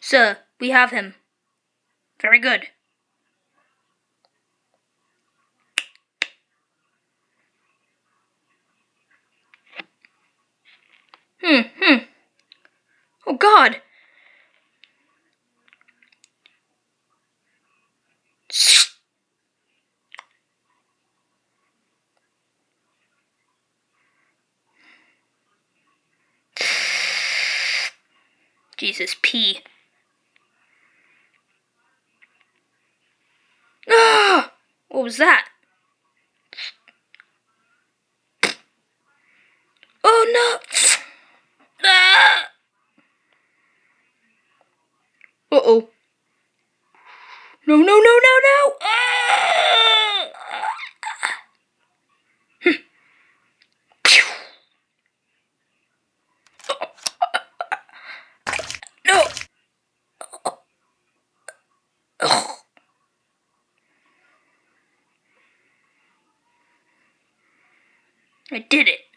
Sir, we have him. Very good. Oh, God. Jesus, pee. Ah! What was that? Oh, no! Ah! Uh-oh. No, no, no, no, no! Ah! No! I did it.